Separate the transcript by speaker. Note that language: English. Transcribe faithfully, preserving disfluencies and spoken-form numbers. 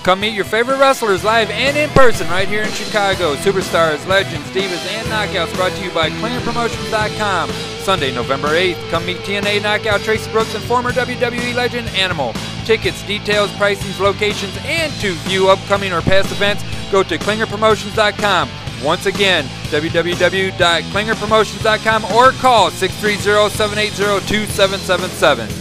Speaker 1: come meet your favorite wrestlers live and in person right here in Chicago. Superstars, legends, divas, and knockouts brought to you by Klinger Promotions dot com. Sunday, November eighth, come meet T N A knockout Traci Brooks and former W W E legend Animal. Tickets, details, pricings, locations, and to view upcoming or past events, go to Klinger Promotions dot com. Once again, w w w dot klinger promotions dot com or call six three zero, seven eight zero, two seven seven seven.